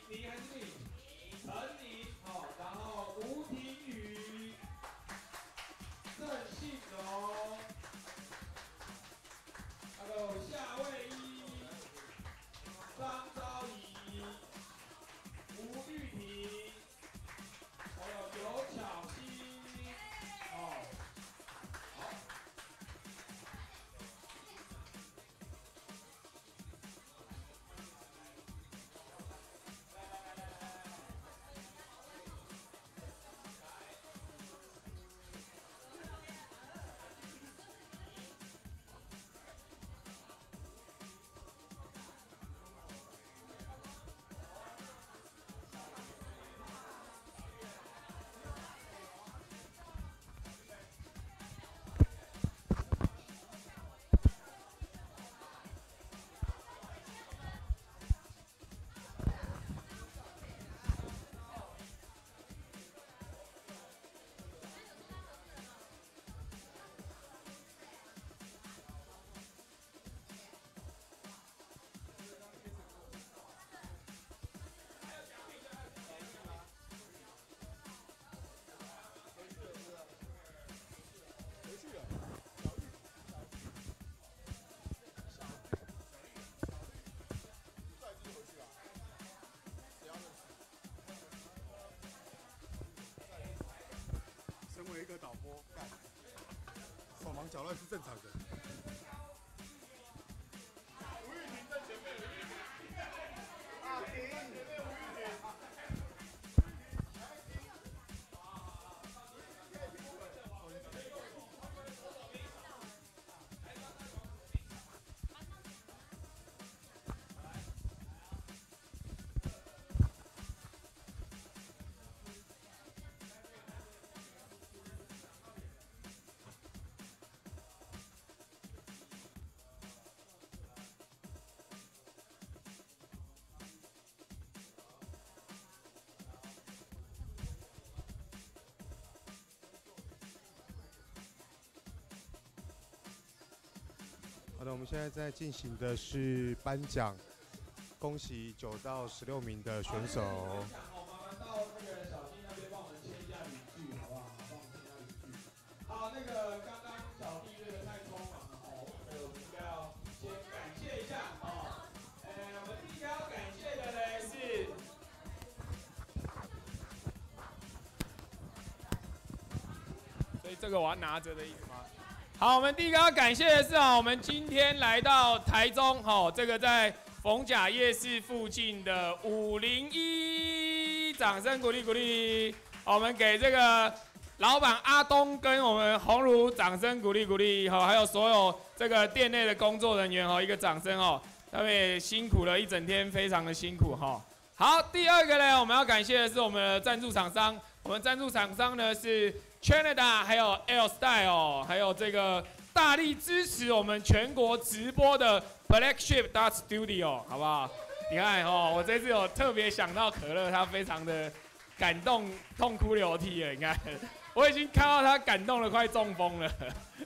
你还是你？陈宁，好，然后吴庭宇、郑信荣，还有夏卫一、张昭仪、吴玉婷，还有刘巧芯，哦，好。 身为一个导播，手忙脚乱是正常的。吴玉婷在前面，吴玉婷。啊，停！前面吴玉婷。好的，我们现在在进行的是颁奖，恭喜9到16名的选手。 麻烦到那个小弟那边帮我们签一下语句，好不好？帮我们签一下语句。好，那个刚刚小弟这个太匆忙了哦，我们应该要先感谢一下哦。我们第一个要感谢的呢是。所以这个我要拿着的意思吗？好，我们第一个要感谢的是我们今天来到台中这个在逢甲夜市附近的501，掌声鼓励鼓励。我们给这个老板阿东跟我们鸿儒掌声鼓励鼓励还有所有这个店内的工作人员一个掌声他们也辛苦了一整天，非常的辛苦好，第二个呢，我们要感谢的是我们的赞助厂商，我们赞助厂商呢是 Canada， 还有 L Style， 还有这个大力支持我们全国直播的 Black Sheep Dart Studio， 好不好？你看我这次有特别想到可乐，他非常的感动，痛哭流涕了。你看，我已经看到他感动的快中风了。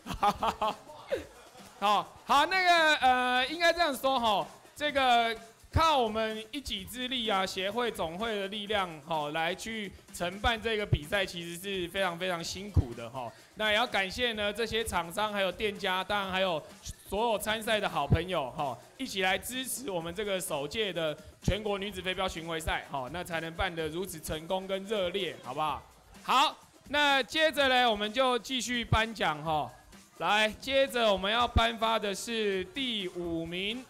好，那个应该这样说这个。靠我们一己之力协会总会的力量来去承办这个比赛，其实是非常非常辛苦的那也要感谢呢这些厂商还有店家，当然还有所有参赛的好朋友一起来支持我们这个首届的全国女子飞镖巡回赛那才能办得如此成功跟热烈，好不好？好，那接着呢我们就继续颁奖来，接着我们要颁发的是第5名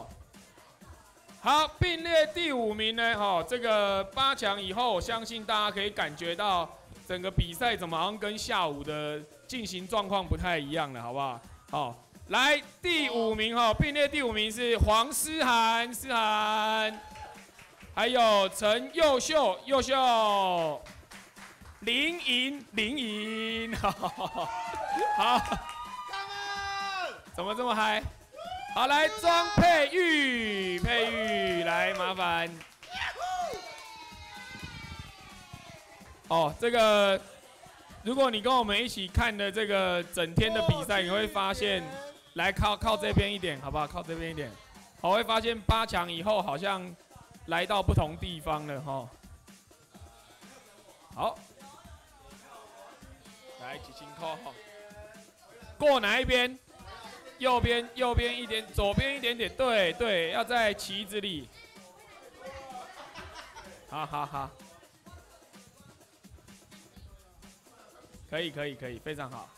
好，并列第5名呢，这个8强以后，我相信大家可以感觉到整个比赛怎么好像跟下午的进行状况不太一样了，好不好？好，来第5名并列第5名是黄思涵，还有陈佑秀，林莹，好，怎么这么嗨？好，来庄佩玉，来麻烦。这个如果你跟我们一起看的这个整天的比赛，你会发现，来靠这边一点，好不好？靠这边一点，会发现8强以后好像来到不同地方了哈。好，来几轻扣哈。过哪一边？右边一点，左边一点点。对对，要在旗子里。好好好。可以，非常好。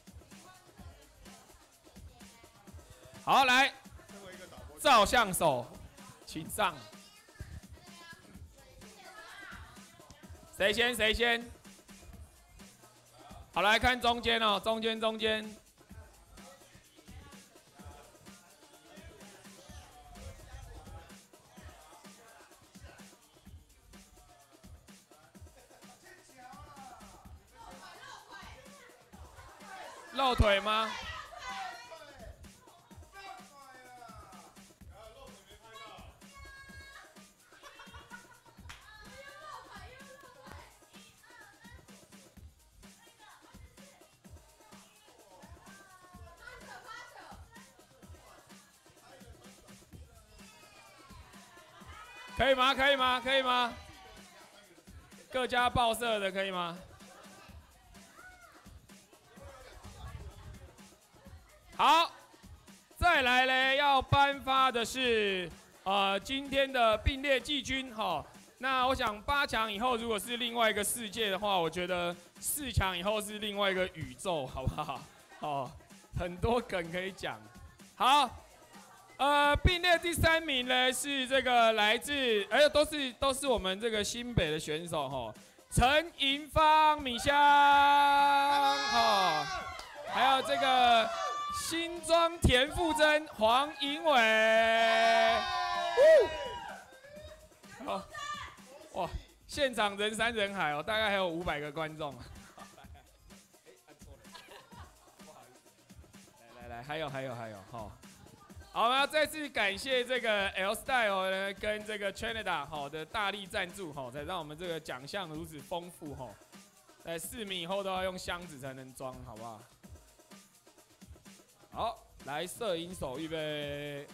好，来，照相手，请上。谁先？好，来看中间哦，中间。露腿吗？可以吗？各家报社的可以吗？好，再来嘞，要颁发的是今天的并列季军哈。那我想8强以后如果是另外一个世界的话，我觉得4强以后是另外一个宇宙，好不好？哦，很多梗可以讲。好，并列第3名呢是这个来自都是我们这个新北的选手哈，陈银芳、米香哈，还有这个。新庄田馥甄、黄银伟，好，哇，现场人山人海哦，大概还有500个观众。来，还有，哈，好，我们要再次感谢这个 L Style 呢跟这个 Trinidad 好的大力赞助哈，才让我们这个奖项如此丰富哈，在4名以后都要用箱子才能装，好不好？好，来，摄影手预备。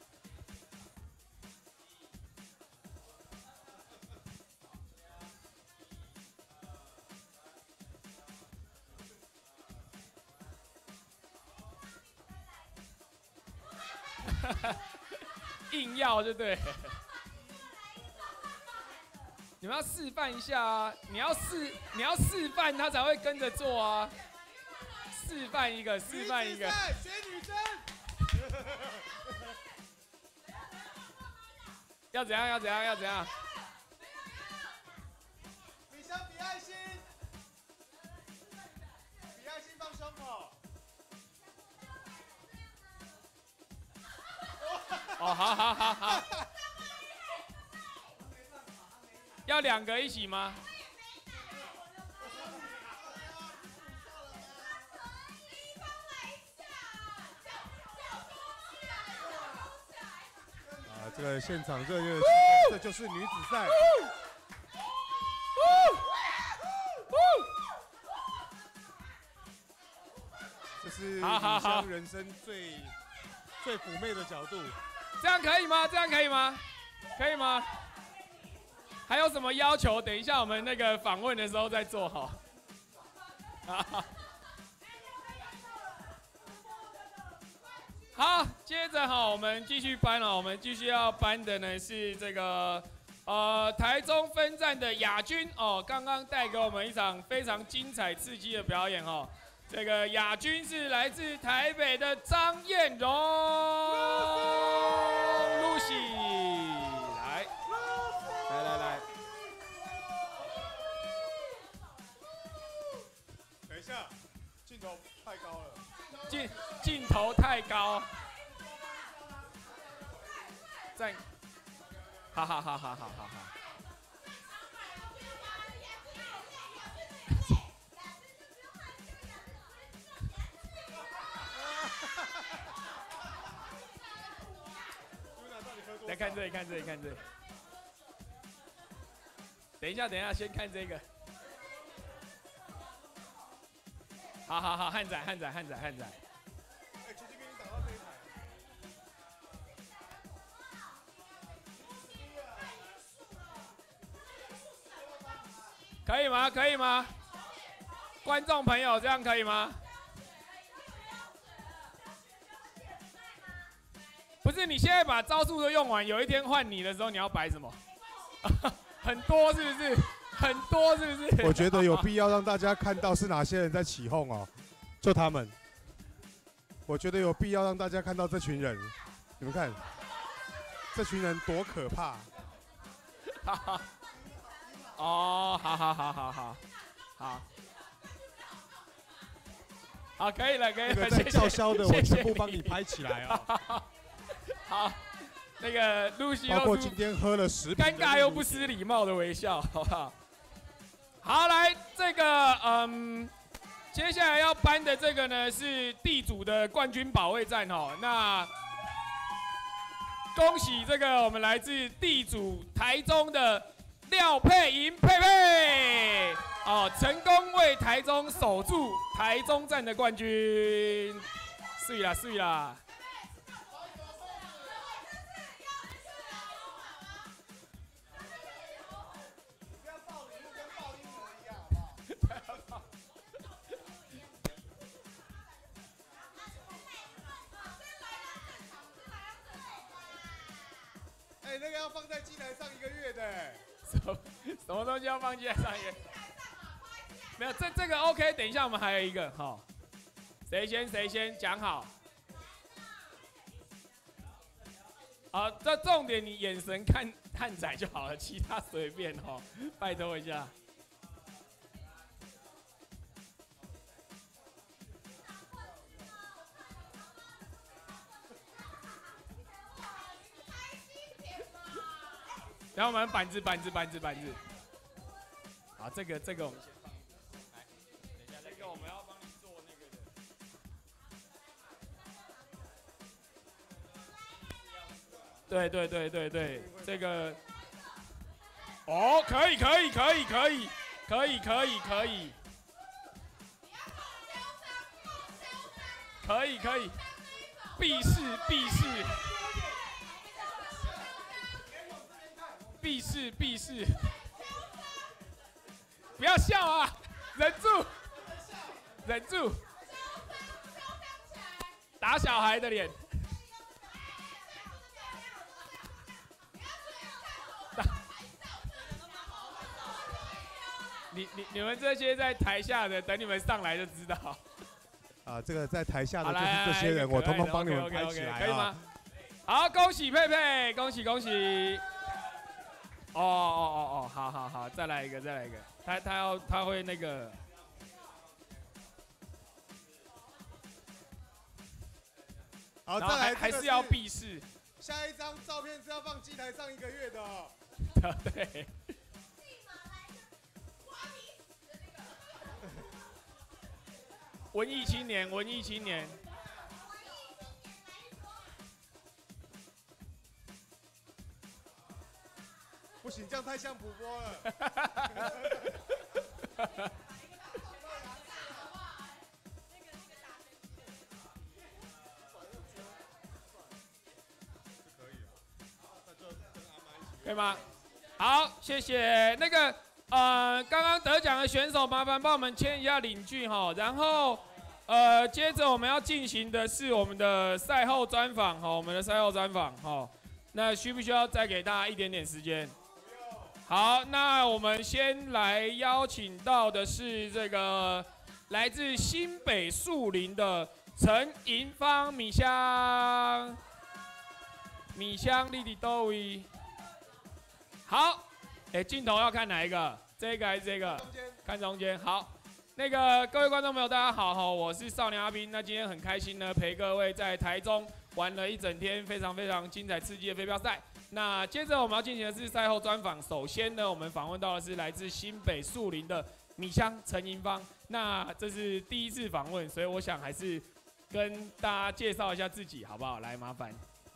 硬要就对。你们要示范一下啊！你要示范，他才会跟着做啊。示范一个。学女生。要怎样？ 米香比爱心，放胸口。 哦，好。要2个一起吗？ 这个现场热烈的气氛，这就是女子赛。这是米香人生最妩媚的角度。 这样可以吗？可以吗？还有什么要求？等一下我们那个访问的时候再做好。好，接着我们继续颁了。我们继续要颁的呢是这个台中分站的亚军哦，刚刚带给我们一场非常精彩刺激的表演哦。这个亚军是来自台北的张燕蓉 ，Lucy， 来。 等一下，镜头太高了。 镜头太高，在，好。来看这里。等一下，先看这个。好，汉仔。 可以吗？可以吗？观众朋友，这样可以吗？不是，你现在把招数都用完，有一天换你的时候，你要摆什么？很多是不是？很多是不是？ 我觉得有必要让大家看到是哪些人在起哄哦，就他们。我觉得有必要让大家看到这群人，你们看，这群人多可怕！ 哦，好，可以了，可以了， 在叫嚣的我全部帮你拍起来哦。 好，那个露西， 包括今天喝了10瓶， 尴尬又不失礼貌的微笑，好不好？好，来这个，接下来要颁的这个呢是地主的冠军保卫战哦。那恭喜这个我们来自地主台中的廖佩莹佩佩，哦，成功为台中守住台中站的冠军，碎啦碎啦。 哎，那个要放在机台上1个月的。 什么东西要放机台上1个月？没有，这个 OK。等一下我们还有一个，好，谁先讲好？好，这重点你眼神看汉仔就好了，其他随便哦，拜托一下。然后我们板子。好，这个我们先放。来，等一下，这个我们要帮你做那个的。对，这个。哦，可以。必试，不要笑啊，忍住，打小孩的脸，你们这些在台下的，等你们上来就知道。 啊，这个在台下的就是这些人，我通通帮你们拍起来， 可以吗？好，恭喜佩佩，恭喜！哦，好，再来一个，他会那个。 好，再来还是要避视。 下一张照片是要放机台上1个月的哦。 对。文艺青年。 不行，这样太像补播了。 可以吗？好，谢谢。那个刚刚得奖的选手，麻烦帮我们签一下领据哈。然后接着我们要进行的是我们的赛后专访哈，那需不需要再给大家一点点时间？好，那我们先来邀请到的是这个来自新北树林的陈银芳米香，丽丽多维。好，镜头要看哪一个？这个还是这个？看中间。好，那个各位观众朋友，大家好，我是少年阿斌。那今天很开心呢，陪各位在台中玩了一整天非常精彩刺激的飞镖赛。那接着我们要进行的是赛后专访。首先呢，我们访问到的是来自新北树林的米香陈银芳。那这是第一次访问，所以我想还是跟大家介绍一下自己，好不好？来，麻烦。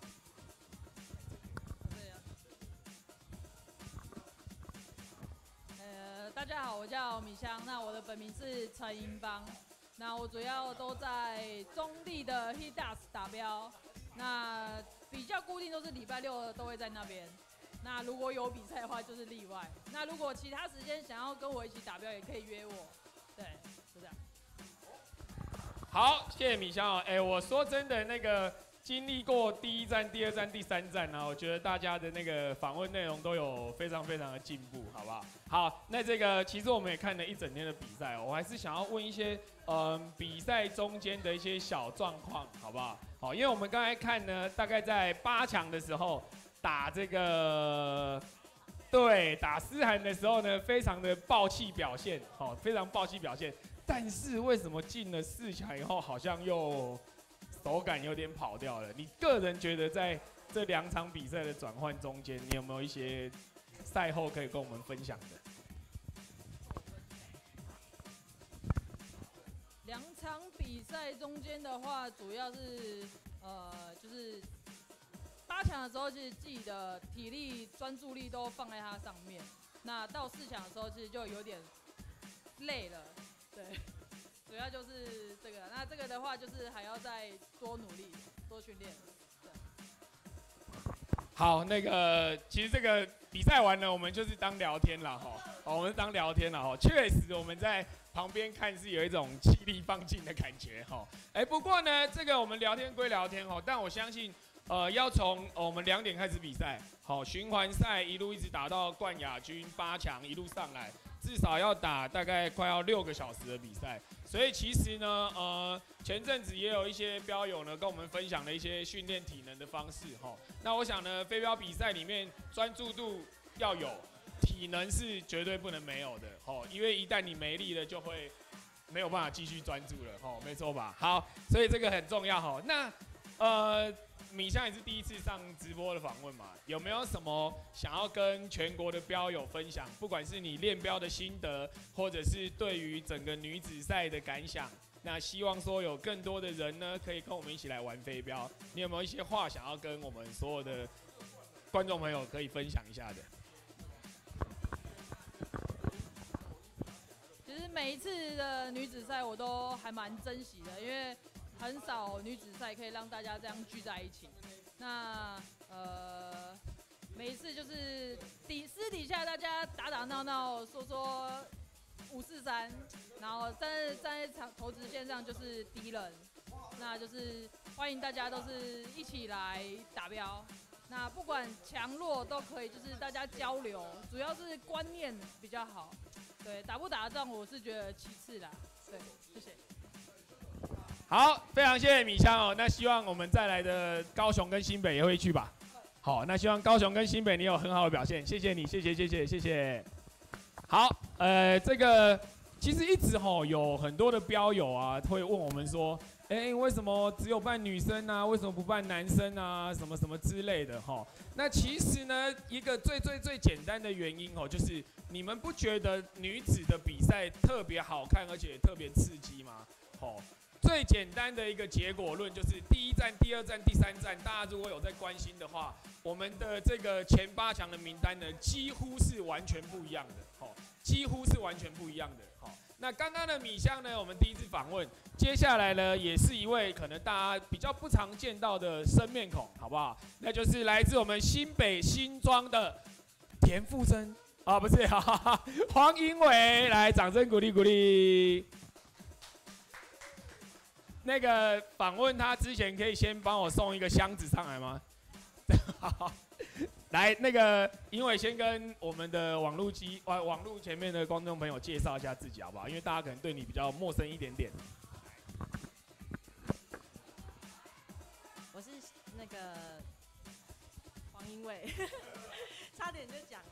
大家好，我叫米香，那我的本名是陈银芳，那我主要都在中立的 HitDust 打标，那比较固定都是礼拜6都会在那边。 那如果有比赛的话，就是例外。那如果其他时间想要跟我一起打标，也可以约我。对，就这样。 好，谢谢米香哦。我说真的，那个经历过第1站、第2站、第3站呢，我觉得大家的那个访问内容都有非常非常的进步，好不好？好，那这个其实我们也看了一整天的比赛哦，我还是想要问一些比赛中间的一些小状况，好不好？好，因为我们刚才看呢，大概在8强的时候打这个。对，打思涵的时候呢，非常的爆气表现，好，非常爆气表现。但是为什么进了4强以后，好像又手感有点跑掉了？你个人觉得在这2场比赛的转换中间，你有没有一些赛后可以跟我们分享的 ？2场比赛中间的话，主要是就是8强的时候，其实自己的体力、专注力都放在它上面。那到4强的时候，其实就有点累了。对，主要就是这个。那这个的话，就是还要再多努力、多训练。 好，那个其实这个比赛完了，我们就是当聊天了哈。我们当聊天了哈。确实我们在旁边看是有一种气力放尽的感觉哈。不过呢，这个我们聊天归聊天哈，但我相信。要从我们2点开始比赛，好，循环赛一路一直打到冠亚军8强，一路上来，至少要打大概快要6个小时的比赛。所以其实呢，前阵子也有一些标友呢跟我们分享了一些训练体能的方式，哈。那我想呢，飞镖比赛里面专注度要有，体能是绝对不能没有的，哦，因为一旦你没力了，就会没有办法继续专注了，哦，没错吧？好，所以这个很重要，哈。那米香也是第一次上直播的访问嘛，有没有什么想要跟全国的标友分享？不管是你练标的心得，或者是对于整个女子赛的感想，那希望说有更多的人呢，可以跟我们一起来玩飞镖。你有没有一些话想要跟我们所有的观众朋友可以分享一下的？ 其实每一次的女子赛我都还蛮珍惜的，因为很少女子赛可以让大家这样聚在一起。那每一次就是私底下大家打打闹闹，说543，然后站在投掷线上就是敌人。那就是欢迎大家都是一起来打标。那不管强弱都可以，就是大家交流，主要是观念比较好。对，打不打得仗我是觉得其次啦。对，谢谢。 好，非常谢谢米香哦。那希望我们再来的高雄跟新北也会去吧。好，那希望高雄跟新北你有很好的表现，谢谢你，谢谢。好，这个其实一直有很多的标友啊会问我们说，为什么只有办女生啊？为什么不办男生啊？什么什么之类的哈。那其实呢，一个最简单的原因就是你们不觉得女子的比赛特别好看，而且特别刺激吗？最简单的一个结果论就是第1站、第2站、第3站，大家如果有在关心的话，我们的这个前8强的名单呢，几乎是完全不一样的，几乎是完全不一样的，那刚刚的米香呢，我们第一次访问，接下来呢，也是一位可能大家比较不常见到的生面孔，好不好？那就是来自我们新北新庄的田馥甄啊，不是，黄英伟，来，掌声鼓励。那个访问他之前，可以先帮我送一个箱子上来吗？好，来，那个因为先跟我们的网络前面的观众朋友介绍一下自己好不好？因为大家可能对你比较陌生一点点。 我是那个黄英伟，差点就讲了。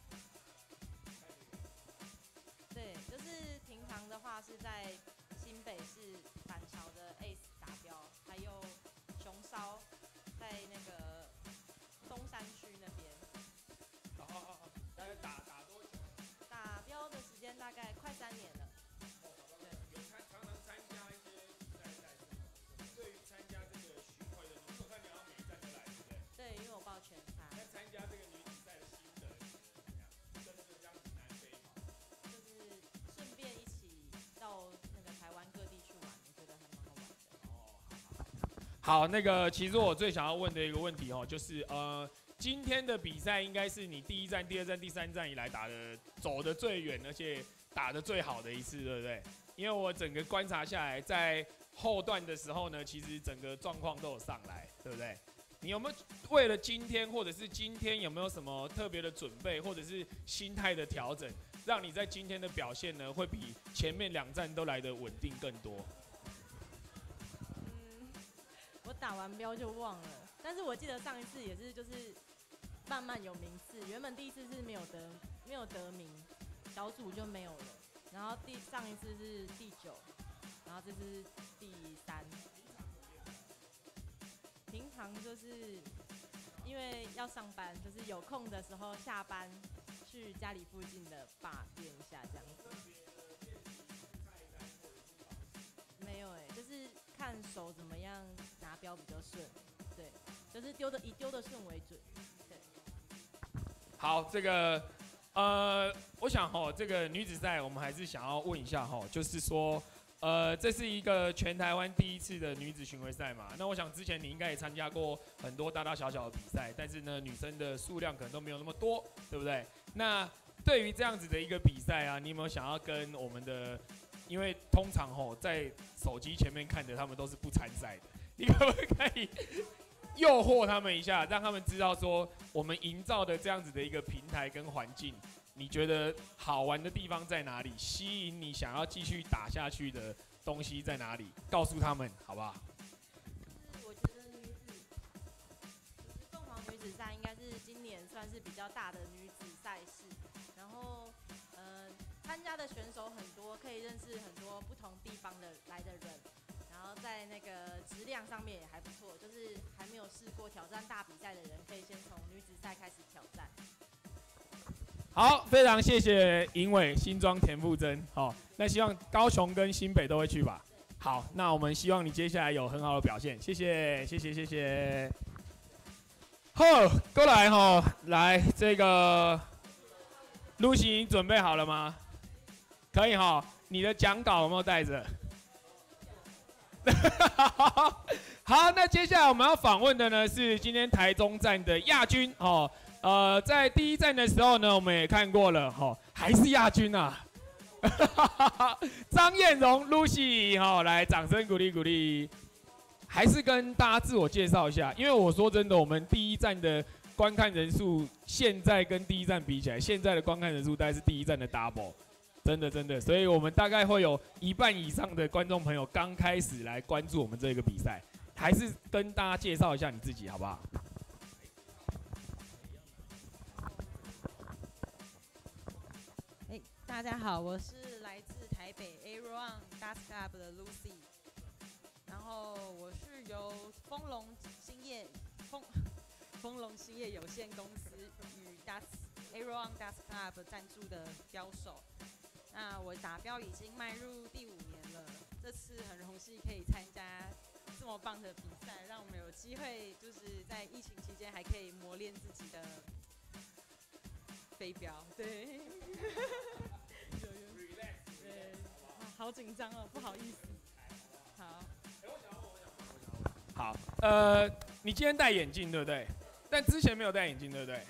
对，就是平常的话是在新北市板桥的 ACE 打标，还有熊烧在那个东山区那边。 大概打多久？ 打标的时间大概快3年了。 对，有常常参加一些比赛对于参加这个巡回的，你有看你要每一站都来，对不对？ 对，因为我报全场。 那参加这个女子赛的心得怎么样？跟着这样子南飞嘛？ 就是顺便一起到那个台湾各地去玩，我觉得还蛮好玩的。 好，那个其实我最想要问的一个问题就是今天的比赛应该是你第一站、第二站、第三站以来走的最远，而且打的最好的一次，对不对？因为我整个观察下来，在后段的时候呢，其实整个状况都有上来，对不对？你有没有为了今天，或者是今天有没有什么特别的准备，或者是心态的调整，让你在今天的表现呢，会比前面2站都来得稳定更多？ 我打完标就忘了，但是我记得上一次也是就是慢慢有名次，原本第一次是没有得名，小组就没有了，然后上一次是第9，然后这是第3。平常就是因为要上班，就是有空的时候下班去家里附近的吧练一下这样子。没有就是看手怎么样拿标比较顺，对，就是以丢的顺为准，对。 好，这个我想这个女子赛我们还是想要问一下就是说。这是一个全台湾第一次的女子巡回赛嘛？那我想之前你应该也参加过很多大大小小的比赛，但是呢，女生的数量可能都没有那么多，对不对？那对于这样子的一个比赛啊，你有没有想要跟我们的？因为通常在手机前面看的他们都是不参赛的，你可不可以诱惑他们一下，让他们知道说我们营造的这样子的一个平台跟环境？你觉得好玩的地方在哪里？吸引你想要继续打下去的东西在哪里？告诉他们好不好？ 我觉得凤凰女子赛应该是今年算是比较大的女子赛事，然后参加的选手很多，可以认识很多不同地方来的人，然后在那个质量上面也还不错，就是还没有试过挑战大比赛的人，可以先从女子赛开始挑战。 好，非常谢谢尹伟、新庄田馥甄。那希望高雄跟新北都会去吧。好，那我们希望你接下来有很好的表现，谢谢，谢谢，谢谢。好，过来来这个 Lucy 你准备好了吗？可以你的讲稿有没有带着？好，那接下来我们要访问的呢是今天台中站的亚军在第一站的时候呢，我们也看过了还是亚军啊。张燕蓉 Lucy 来掌声鼓励鼓励。还是跟大家自我介绍一下，因为我说真的，我们第一站的观看人数现在跟第一站比起来，现在的观看人数大概是第一站的 double， 真的真的，所以我们大概会有1半以上的观众朋友刚开始来关注我们这个比赛，还是跟大家介绍一下你自己好不好？ 大家好，我是来自台北 Aeron Dust Club 的 Lucy， 然后我是由丰隆兴业有限公司与 Aeron Dust Club 赞助的标手。那我打标已经迈入第5年了，这次很荣幸可以参加这么棒的比赛，让我们有机会就是在疫情期间还可以磨练自己的飞镖。对。好紧张哦，不好意思。好。 好，你今天戴眼镜对不对？但之前没有戴眼镜对不对？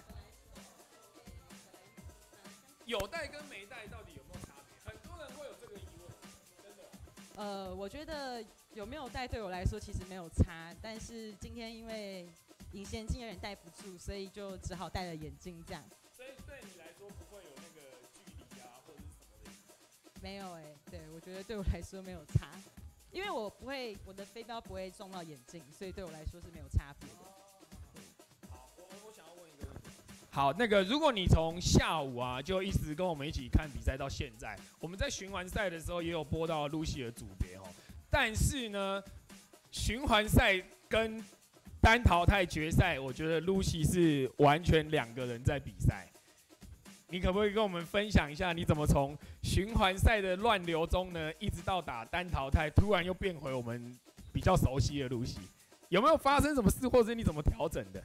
有戴跟没戴到底有没有差别？很多人会有这个疑问，真的。 我觉得有没有戴对我来说其实没有差，但是今天因为隐形眼镜有点戴不住，所以就只好戴了眼镜这样。 所以对你来说不会有那个距离啊，或者是什么的？没有对，我觉得对我来说没有差，因为我的飞镖不会撞到眼镜，所以对我来说是没有差别的。 好，我想要问一个问题。好，那个如果你从下午啊就一直跟我们一起看比赛到现在，我们在循环赛的时候也有播到Lucy的组别但是呢，循环赛跟单淘汰决赛，我觉得 Lucy 是完全2个人在比赛。你可不可以跟我们分享一下，你怎么从循环赛的乱流中呢，一直到打单淘汰，突然又变回我们比较熟悉的 Lucy？ 有没有发生什么事，或者你怎么调整的？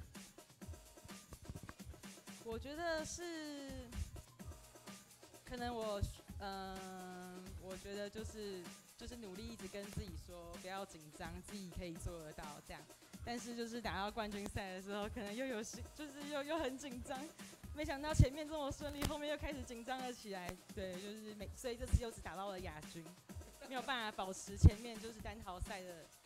我觉得是，可能我觉得就是努力一直跟自己说不要紧张，自己可以做得到这样。 但是就是打到冠军赛的时候，可能就是又很紧张，没想到前面这么顺利，后面又开始紧张了起来。对，就是所以这次又只打到了亚军，没有办法保持前面就是单淘赛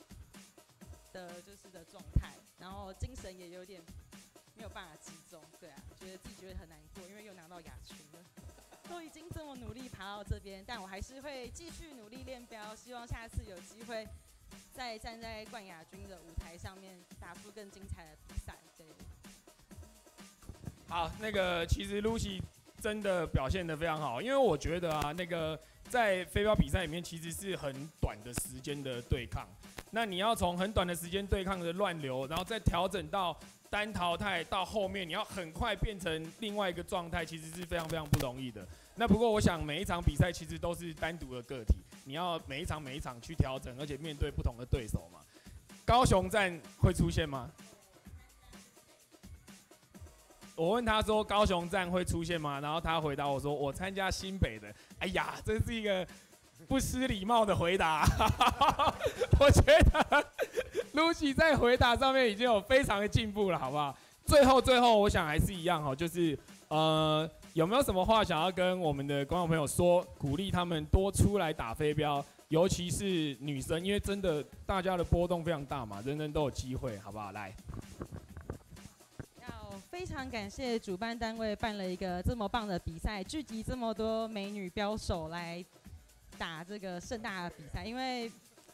的状态，然后精神也有点没有办法集中。对啊，自己觉得很难过，因为又拿到亚军了。都已经这么努力爬到这边，但我还是会继续努力练标，希望下次有机会再站在冠亚军的舞台上面，打出更精彩的比赛。对。 好，其实 Lucy 真的表现得非常好，因为我觉得啊，在飞镖比赛里面其实是很短的时间的对抗，那你要从很短的时间对抗的乱流，然后再调整到单淘汰，到后面你要很快变成另外一个状态，其实是非常非常不容易的。那不过我想每一场比赛其实都是单独的个体，你要每一场去调整，而且面对不同的对手嘛。高雄站会出现吗？我问他说高雄站会出现吗？然后他回答我说我参加新北的。哎呀，这是一个不失礼貌的回答。我觉得 Lucy 在回答上面已经有非常的进步了，好不好？最后我想还是一样哈，就是有没有什么话想要跟我们的观众朋友说，鼓励他们多出来打飞镖，尤其是女生，因为真的大家的波动非常大嘛，人人都有机会，好不好？来。 非常感谢主办单位办了一个这么棒的比赛，聚集这么多美女标手来打这个盛大的比赛。因为，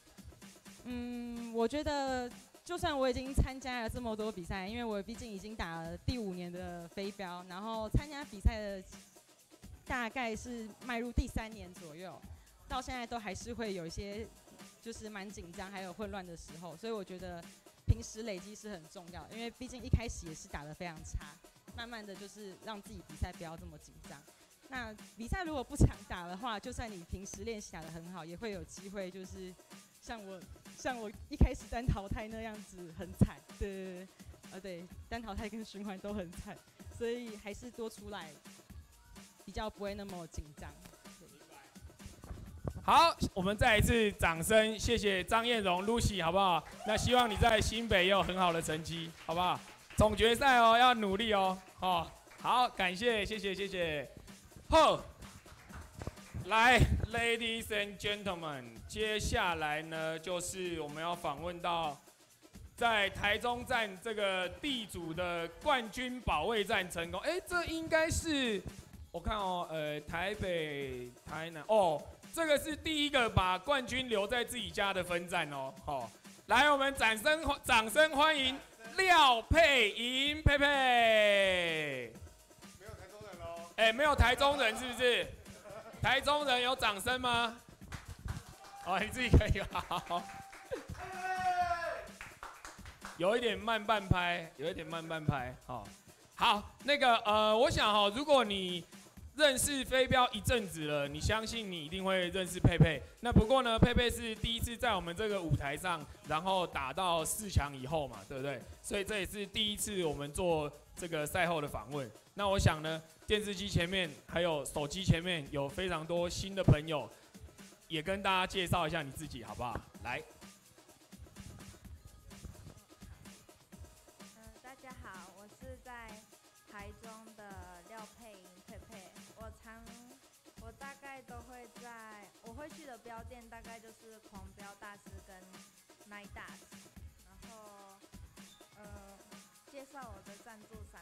我觉得就算我已经参加了这么多比赛，因为我毕竟已经打了第5年的飞镖，然后参加比赛的大概是迈入第3年左右，到现在都还是会有一些就是蛮紧张还有混乱的时候，所以我觉得平时累积是很重要的，因为毕竟一开始也是打得非常差，慢慢的就是让自己比赛不要这么紧张。那比赛如果不常打的话，就算你平时练习打得很好，也会有机会就是像我一开始单淘汰那样子很惨，对，单淘汰跟循环都很惨，所以还是多出来，比较不会那么紧张。 好，我们再一次掌声，谢谢张燕蓉 Lucy， 好不好？那希望你在新北也有很好的成绩，好不好？总决赛哦，要努力哦。好，感谢，谢谢。好，来 ，Ladies and Gentlemen， 接下来呢，就是我们要访问到在台中站这个地主的冠军保卫战成功。这应该是我看哦，台北、台南哦。这个是第一个把冠军留在自己家的分站哦。来，我们掌声欢迎廖佩莹佩佩。 没有台中人哦。 没有台中人是不是？台中人有掌声吗？你自己可以好。有一点慢半拍。好，我想如果你认识飞镖一阵子了，你相信你一定会认识佩佩。那不过呢，佩佩是第一次在我们这个舞台上，然后打到4强以后嘛，对不对？所以这也是第一次我们做这个赛后的访问。那我想呢，电视机前面还有手机前面有非常多新的朋友，也跟大家介绍一下你自己，好不好？来。 大家好，我是在台中的廖佩莹佩佩。我大概都会我会去的标店大概就是狂飙大师跟 Night Dust， 然后介绍我的赞助商。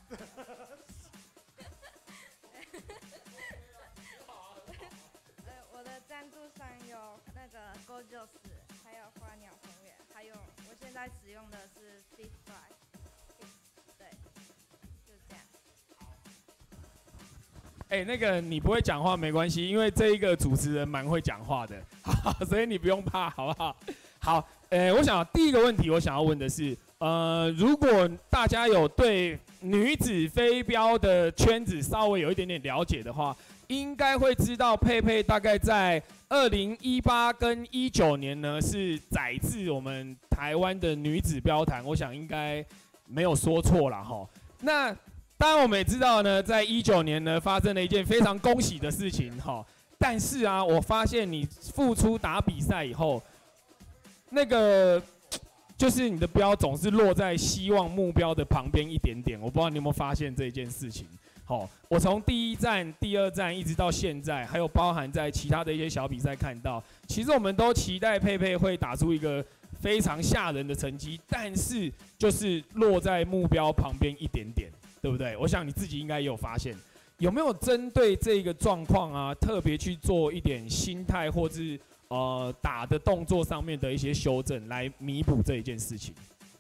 我的赞助商有Gorgeous， 还有花鸟风月，还有我现在使用的是 Fish Fry， 对，就这样。 你不会讲话没关系，因为这一个主持人蛮会讲话的，所以你不用怕，好不好？好，我想第一个问题我想要问的是，如果大家有对女子飞镖的圈子稍微有一点点了解的话，应该会知道佩佩大概在2018跟19年呢是载至我们台湾的女子镖坛，我想应该没有说错啦齁。那当然我们也知道呢，在19年呢发生了一件非常恭喜的事情齁，但是啊，我发现你复出打比赛以后， 就是你的标总是落在希望目标的旁边一点点。我不知道你有没有发现这件事情。好，我从第一站、第二站一直到现在，还有包含在其他的一些小比赛看到，其实我们都期待佩佩会打出一个非常吓人的成绩，但是就是落在目标旁边一点点，对不对？我想你自己应该也有发现，有没有针对这个状况啊，特别去做一点心态或是打的动作上面的一些修正，来弥补这一件事情？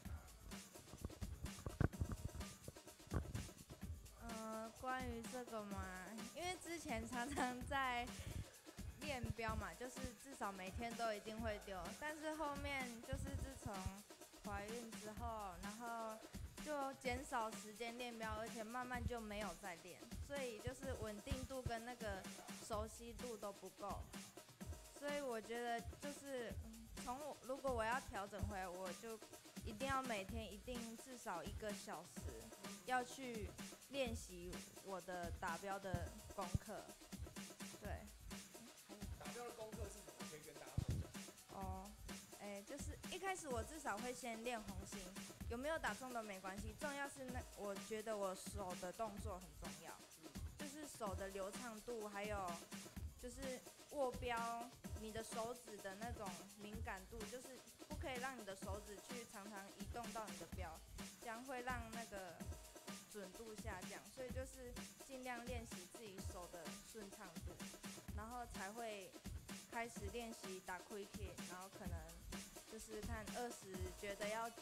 关于这个嘛，因为之前常常在练标嘛，就是至少每天都一定会丢，但是后面就是自从怀孕之后，然后就减少时间练标，而且慢慢就没有再练，所以就是稳定度跟那个熟悉度都不够，所以我觉得就是如果我要调整回来，我就一定要每天一定至少1个小时要去练习我的打标的功课。对。 打标的功课是什么？可以跟大家分享。 哦，就是一开始我至少会先练红心，有没有打中都没关系，重要是我觉得我手的动作很重要，就是手的流畅度，还有就是握标，你的手指的那种敏感度，就是不可以让你的手指去常常移动到你的标，这样会让那个准度下降，所以就是尽量练习自己手的顺畅度，然后才会开始练习打 quick hit， 然后可能就是看20觉得要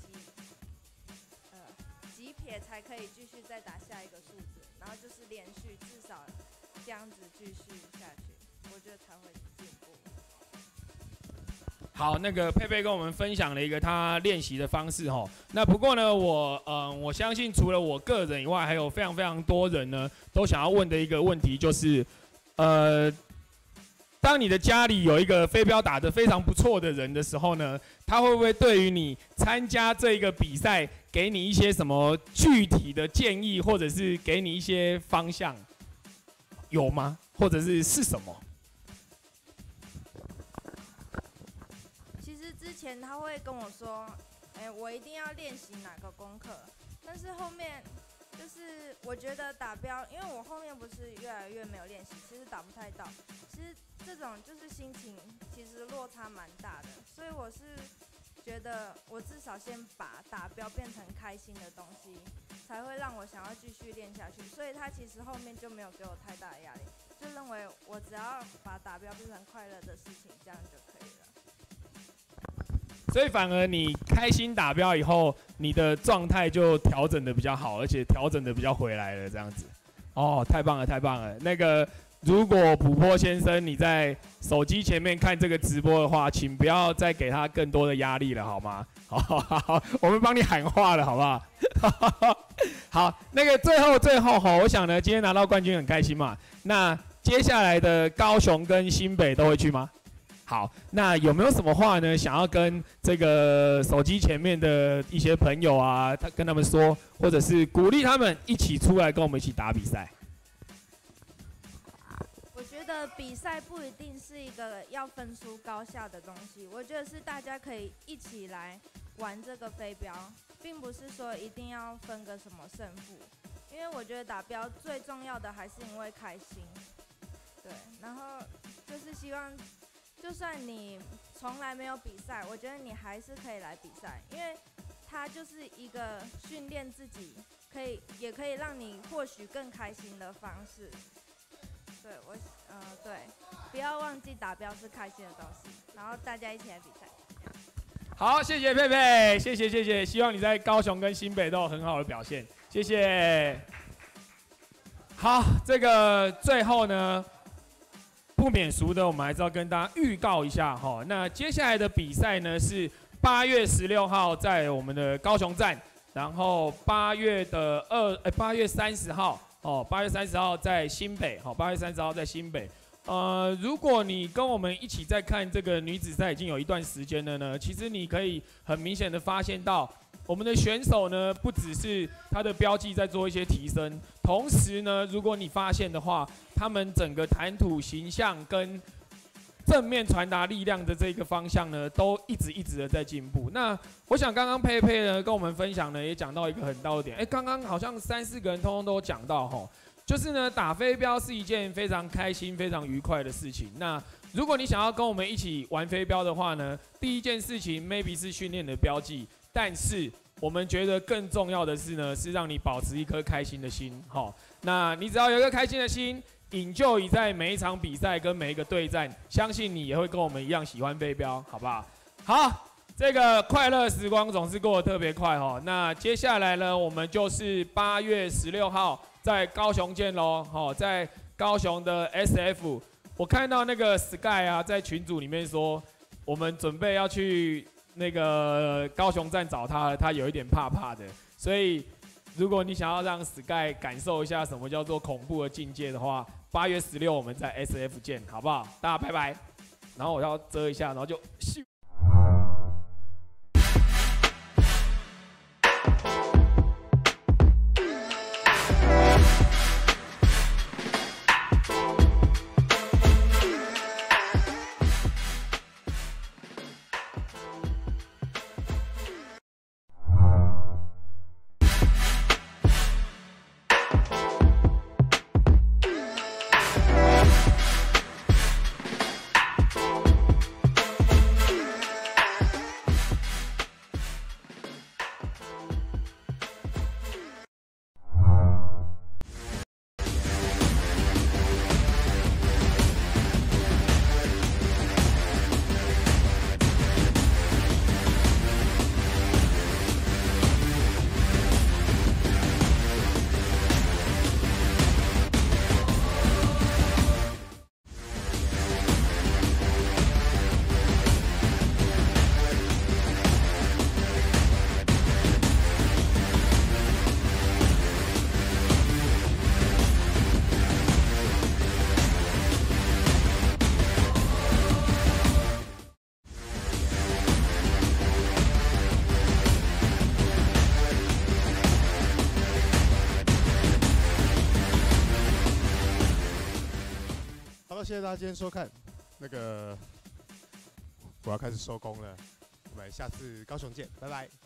几撇才可以继续再打下一个数字，然后就是连续至少这样子继续下去，我觉得才会进步。 好，那个佩佩跟我们分享了一个他练习的方式哈。那不过呢，我相信除了我个人以外，还有非常非常多人呢都想要问的一个问题就是，当你的家里有一个飞镖打得非常不错的人的时候呢，他会不会对于你参加这个比赛，给你一些什么具体的建议，或者是给你一些方向，有吗？或者是什么？ 其实之前他会跟我说，我一定要练习哪个功课，但是后面就是我觉得打标，因为我后面不是越来越没有练习，其实打不太到。其实这种就是心情其实落差蛮大的，所以我是觉得我至少先把打标变成开心的东西，才会让我想要继续练下去。所以他其实后面就没有给我太大的压力，就认为我只要把打标变成快乐的事情，这样就可以了。 所以反而你开心打标以后，你的状态就调整的比较好，而且调整的比较回来了，这样子。哦，太棒了，太棒了。那个，如果卜坡先生你在手机前面看这个直播的话，请不要再给他更多的压力了，好吗？好，我们帮你喊话了，好不好？好，那个最后哈，我想呢，今天拿到冠军很开心嘛。那接下来的高雄跟新北都会去吗？好，那有没有什么话呢，想要跟这个手机前面的一些朋友啊，跟他们说，或者是鼓励他们一起出来跟我们一起打比赛？ 我觉得比赛不一定是一个要分出高下的东西，我觉得是大家可以一起来玩这个飞镖，并不是说一定要分个什么胜负，因为我觉得打标最重要的还是因为开心，对，然后就是希望。就算你从来没有比赛，我觉得你还是可以来比赛，因为它就是一个训练自己，也可以让你获许更开心的方式。对，对，不要忘记打标是开心的东西，然后大家一起来比赛。 好，谢谢佩佩，谢谢，希望你在高雄跟新北都有很好的表现，谢谢。好，这个最后呢。不免俗的，我们还是要跟大家预告一下哈。那接下来的比赛呢是8月16号在我们的高雄站，然后8月30号哦，8月30号在新北，好，8月30号在新北。如果你跟我们一起在看这个女子赛已经有一段时间了呢，其实你可以很明显的发现到，我们的选手呢不只是他的标记在做一些提升，同时呢，如果你发现的话，他们整个谈吐形象跟正面传达力量的这个方向呢，都一直的在进步。那我想刚刚佩佩呢跟我们分享呢，也讲到一个很到的点。刚刚好像3、4个人通通都讲到吼，就是呢打飞镖是一件非常开心、非常愉快的事情。那如果你想要跟我们一起玩飞镖的话呢，第一件事情 maybe 是训练的标记，但是我们觉得更重要的是呢，是让你保持一颗开心的心。好，那你只要有一个开心的心，enjoy在每一场比赛跟每一个对战，相信你也会跟我们一样喜欢飞镖，好不好？好，这个快乐时光总是过得特别快哈。那接下来呢，我们就是8月16号在高雄见喽。好，在高雄的 SF， 我看到那个 Sky 啊，在群组里面说，我们准备要去那个高雄站找他了，他有一点怕怕的，所以如果你想要让 Sky 感受一下什么叫做恐怖的境界的话，8月16我们在 SF 见，好不好？大家拜拜。然后我要遮一下，然后就咻。 谢谢大家今天收看，我要开始收工了，我们下次高雄见，拜拜。